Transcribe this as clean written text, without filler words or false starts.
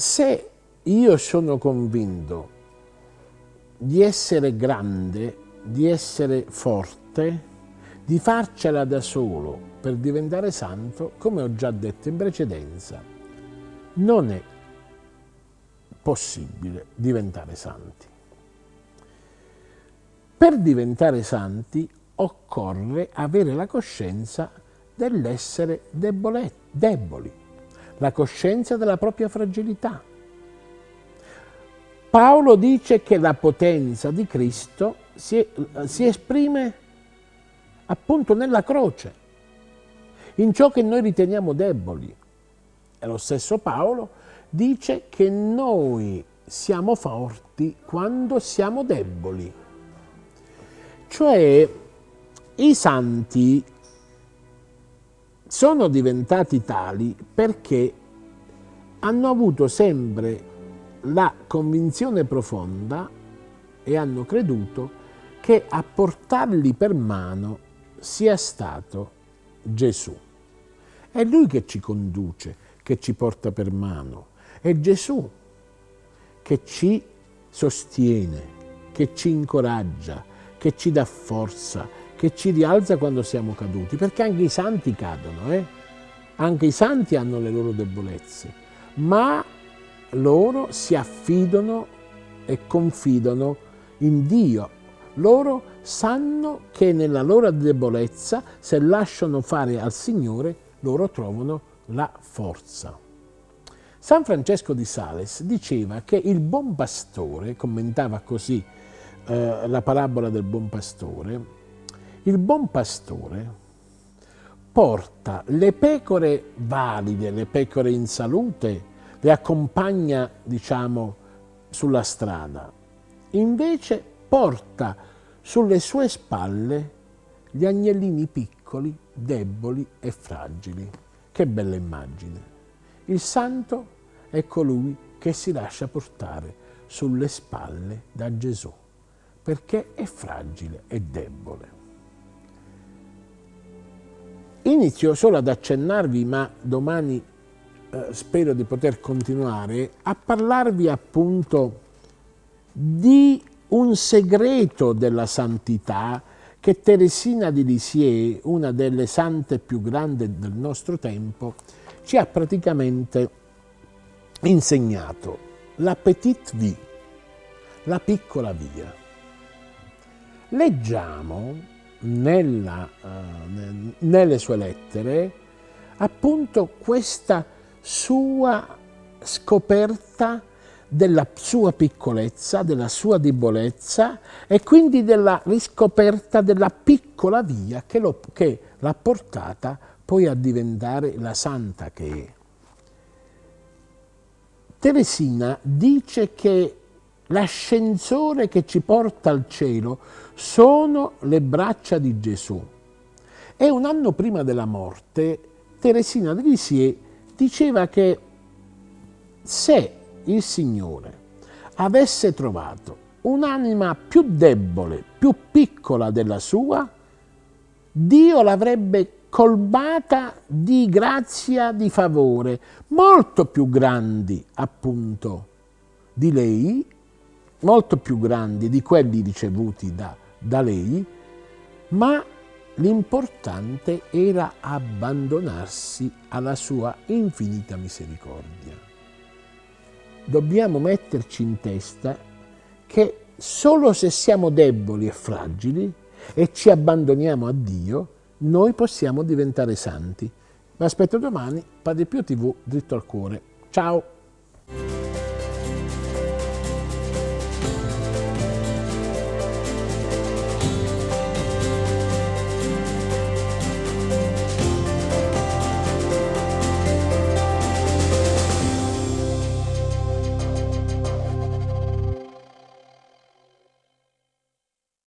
se io sono convinto di essere grande, di essere forte, di farcela da solo per diventare santo, come ho già detto in precedenza, non è possibile diventare santi. Per diventare santi occorre avere la coscienza dell'essere deboli, la coscienza della propria fragilità. Paolo dice che la potenza di Cristo si esprime appunto nella croce, in ciò che noi riteniamo deboli. E lo stesso Paolo dice che noi siamo forti quando siamo deboli. Cioè, i santi sono diventati tali perché hanno avuto sempre la convinzione profonda e hanno creduto che a portarli per mano sia stato Gesù. È Lui che ci conduce, che ci porta per mano. È Gesù che ci sostiene, che ci incoraggia, che ci dà forza, che ci rialza quando siamo caduti. Perché anche i santi cadono, Anche i santi hanno le loro debolezze, ma loro si affidano e confidano in Dio. Loro sanno che nella loro debolezza, se lasciano fare al Signore, loro trovano la forza. San Francesco di Sales diceva che il buon pastore, commentava così la parabola del buon pastore, il buon pastore porta le pecore valide, le pecore in salute, le accompagna, diciamo, sulla strada. Invece porta sulle sue spalle gli agnellini piccoli, deboli e fragili. Che bella immagine! Il santo è colui che si lascia portare sulle spalle da Gesù, perché è fragile e debole. Inizio solo ad accennarvi, ma domani spero di poter continuare, a parlarvi appunto di un segreto della santità che Teresina di Lisieux, una delle sante più grandi del nostro tempo, ci ha praticamente insegnato: la petite vie, la piccola via. Leggiamo nelle sue lettere appunto questa sua scoperta della sua piccolezza, della sua debolezza e quindi della riscoperta della piccola via che l'ha portata poi a diventare la santa che è. Teresina dice che l'ascensore che ci porta al cielo sono le braccia di Gesù. E un anno prima della morte, Teresina di Lisieux diceva che se il Signore avesse trovato un'anima più debole, più piccola della sua, Dio l'avrebbe colmata di grazia, di favore, molto più grandi appunto di lei, molto più grandi di quelli ricevuti da lei, ma l'importante era abbandonarsi alla sua infinita misericordia. Dobbiamo metterci in testa che solo se siamo deboli e fragili e ci abbandoniamo a Dio, noi possiamo diventare santi. Vi aspetto domani, Padre Pio TV, dritto al cuore. Ciao!